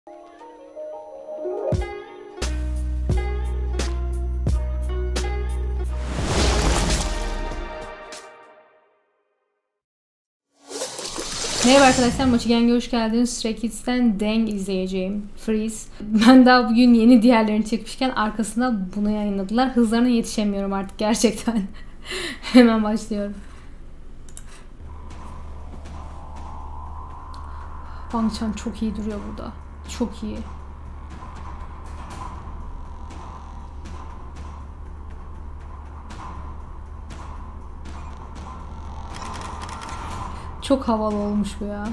Merhaba arkadaşlar, Mochigang'e hoş geldiniz. Stray Kids'ten Dang izleyeceğim. Freeze. Ben daha bugün yeni diğerlerini çekmişken arkasında bunu yayınladılar. Hızlarına yetişemiyorum artık gerçekten. Hemen başlıyorum. Bang Chan çok iyi duruyor burada. Çok iyi. Çok havalı olmuş bu ya.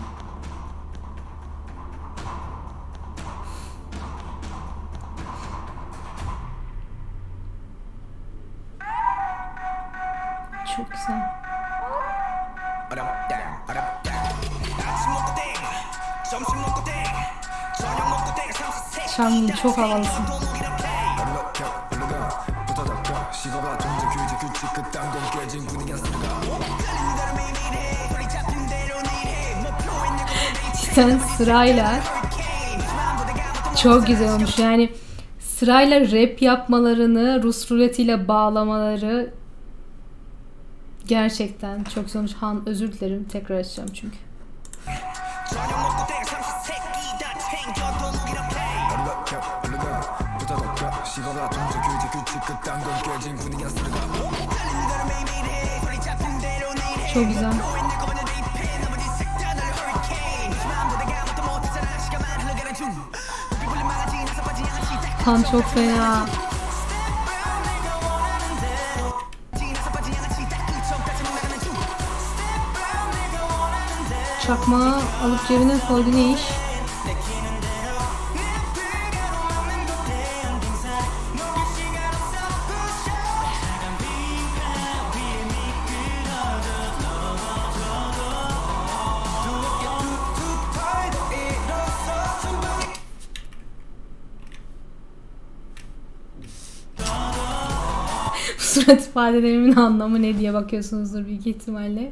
Çok güzel. Şamil çok havalısın. Cidden sırayla çok güzel olmuş. Yani sırayla rap yapmalarını, Rus ruletiyle bağlamaları gerçekten çok güzel olmuş. Han, özür dilerim. Tekrar açacağım çünkü. Çok güzel. Han çok fena. Çakmağı alıp cebine koydu, ne iş? Surat ifadelerimin anlamı ne diye bakıyorsunuzdur büyük ihtimalle.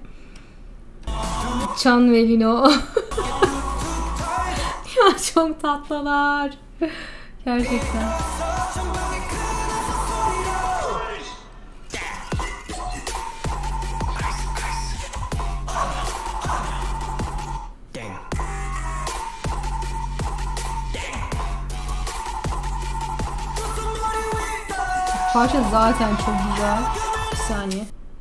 Chan ve Lino. Ya çok tatlılar. Gerçekten. Parça zaten çok güzel. Bir saniye.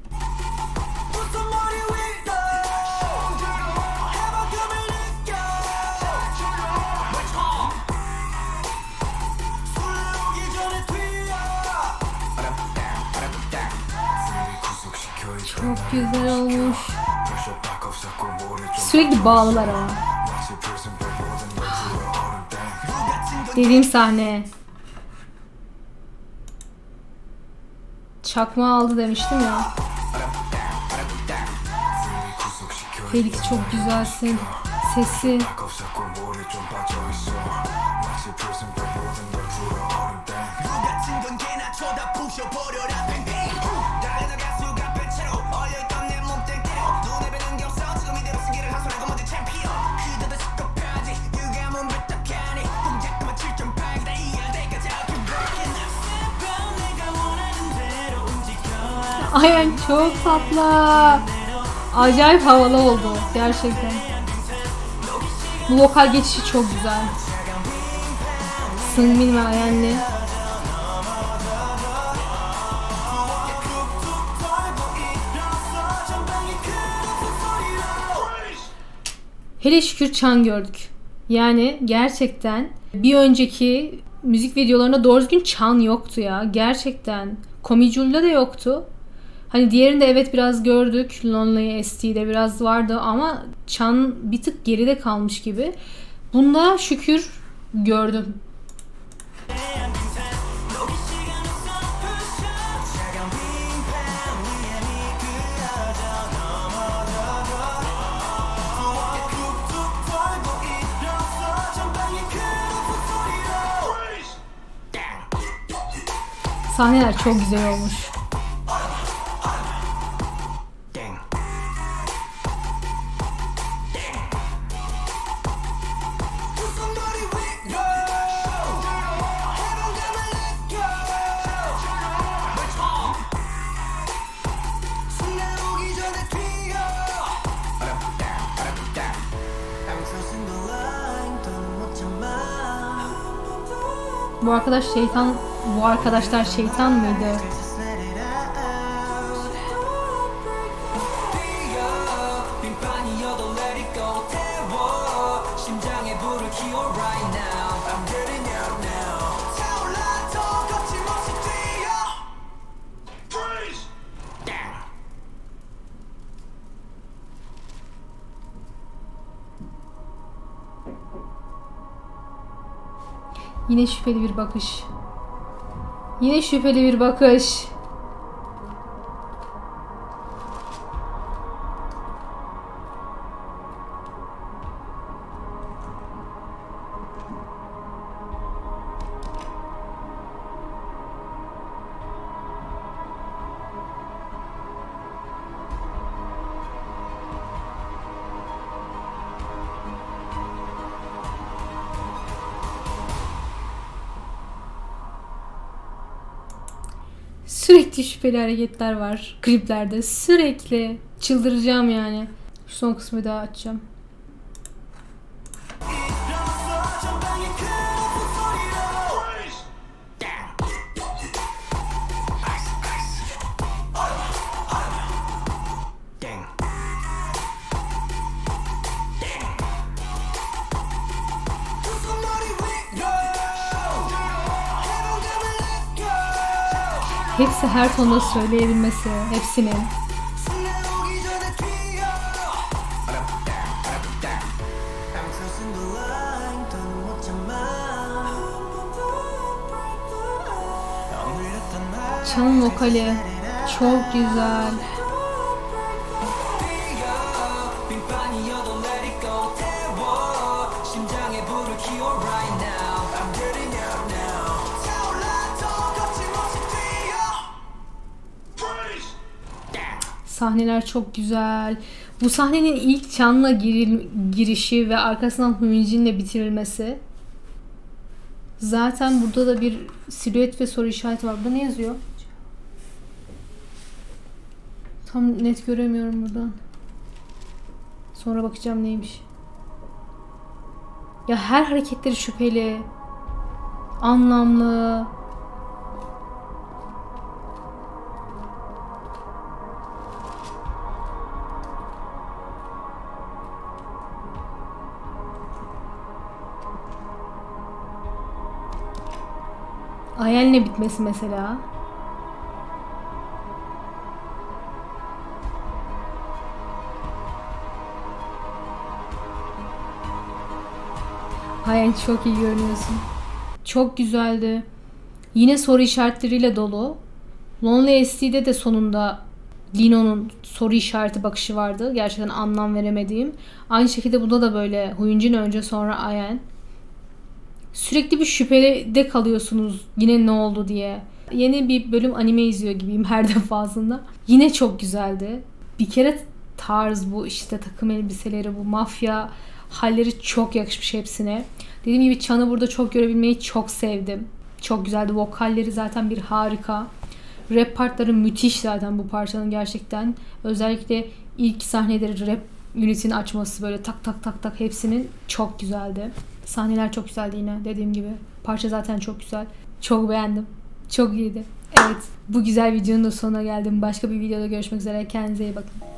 Çok güzel olmuş. Sürekli bağlılar ama. Dediğim sahne. Çakma aldı demiştim ya. Felix çok güzelsin. Sesi. Ay çok tatlı. Acayip havalı oldu gerçekten. Bu vokal geçişi çok güzel. Seungmin ve Ayanli. Hele şükür Chan gördük. Yani gerçekten bir önceki müzik videolarında doğru düzgün Chan yoktu ya. Gerçekten. Komijul'da da yoktu. Hani diğerinde evet biraz gördük. Lonely ST'de biraz vardı ama Chan bir tık geride kalmış gibi. Bunda şükür gördüm. Sahneler çok güzel olmuş. Bu arkadaşlar şeytan mıydı? Yine şüpheli bir bakış. Yine şüpheli bir bakış. Sürekli şüpheli hareketler var kliplerde. Sürekli. Çıldıracağım yani. Şu son kısmı daha açacağım. Hepsi her tonda söyleyebilmesi, hepsinin. Chan'ın vokali çok güzel. Sahneler çok güzel. Bu sahnenin ilk Chan'la girişi ve arkasından Hyunjin'le bitirilmesi. Zaten burada da bir silüet ve soru işareti var. Burada ne yazıyor? Tam net göremiyorum buradan. Sonra bakacağım neymiş. Ya her hareketleri şüpheli. Anlamlı. Ayel'le bitmesi mesela. Ayel çok iyi görünüyorsun. Çok güzeldi. Yine soru işaretleriyle dolu. Lonely ST'de de sonunda Lino'nun soru işareti bakışı vardı. Gerçekten anlam veremediğim. Aynı şekilde bunda da böyle Hyunjin önce sonra Ayel. Sürekli bir şüphede kalıyorsunuz yine ne oldu diye. Yeni bir bölüm anime izliyor gibiyim her defasında. Yine çok güzeldi. Bir kere tarz bu işte takım elbiseleri, bu mafya halleri çok yakışmış hepsine. Dediğim gibi Chan'ı burada çok görebilmeyi çok sevdim. Çok güzeldi. Vokalleri zaten bir harika. Rap partları müthiş zaten bu parçanın gerçekten. Özellikle ilk sahneleri rap unit'in açması böyle tak tak tak tak hepsinin çok güzeldi. Sahneler çok güzeldi yine dediğim gibi. Parça zaten çok güzel. Çok beğendim. Çok iyiydi. Evet, bu güzel videonun da sonuna geldim. Başka bir videoda görüşmek üzere. Kendinize iyi bakın.